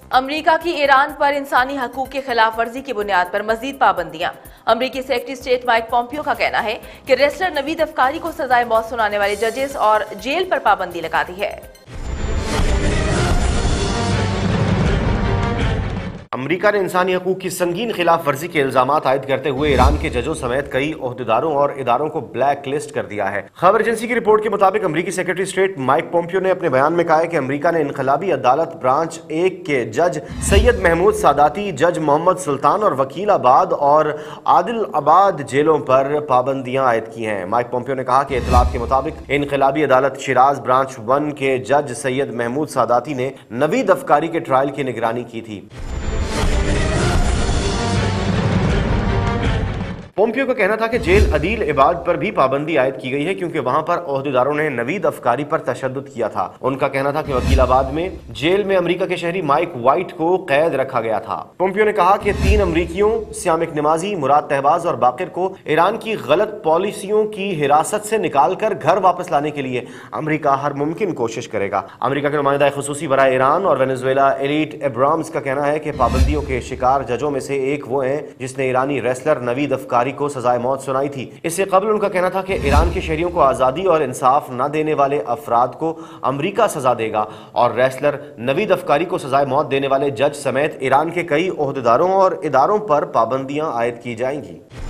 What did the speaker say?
امریکہ کی ایران پر انسانی حقوق کی خلاف ورزی کی بنیاد پر مزید پابندیاں۔ امریکی سیکرٹری اسٹیٹ مائک پومپیو کا کہنا ہے کہ ریسلر نوید افکاری کو سزائے موت سنانے والے ججز اور جیل پر پابندی لگا دی ہے۔ امریکہ نے انسانی حقوق کی سنگین خلاف ورزی کے الزامات عائد کرتے ہوئے ایران کے ججوں سمیت کئی عہدیداروں اور اداروں کو بلیک لسٹ کر دیا ہے۔ خبر ایجنسی کی رپورٹ کے مطابق امریکی سیکرٹری اسٹیٹ مائک پومپیو نے اپنے بیان میں کہا ہے کہ امریکہ نے انقلابی عدالت برانچ 1 کے جج سید محمود ساداتی، جج محمد سلطان اور وکیل آباد اور عادل آباد جیلوں پر پابندیاں عائد کی ہیں۔ مائک پومپیو نے کہا کہ اطلاعات کے مطابق انقلابی عدالت شیراز برانچ 1 کے جج سید محمود ساداتی نے نوید افکاری کے ٹرائل کی نگرانی کی تھی۔ پومپیو کا کہنا تھا کہ جیل عدیل عباد پر بھی پابندی عائد کی گئی ہے کیونکہ وہاں پر عہدیداروں نے نوید افکاری پر تشدد کیا تھا۔ ان کا کہنا تھا کہ وکیل آباد میں جیل میں امریکہ کے شہری مائک وائٹ کو قید رکھا گیا تھا۔ پومپیو نے کہا کہ 3 امریکیوں سیامک نمازی، مراد تہباز اور باقر کو ایران کی غلط پالیسیوں کی حراست سے نکال کر گھر واپس لانے کے لیے امریکہ ہر ممکن کوشش کرے گا۔ امریکہ کے نمائندہ خصوصی برائے ایران اور وینزویلا ایلیٹ ابرامز کا کہنا ہے کہ پابندیوں کے شکار ججوں میں سے ایک وہ ہیں جس نے ایرانی ریسلر نوید افکاری کو سزائے موت سنائی تھی۔ اس سے قبل ان کا کہنا تھا کہ ایران کے شہریوں کو آزادی اور انصاف نہ دینے والے افراد کو امریکہ سزا دے گا اور ریسلر نوید افکاری کو سزائے موت دینے والے جج سمیت ایران کے کئی عہدیداروں اور اداروں پر پابندیاں عائد کی جائیں گی۔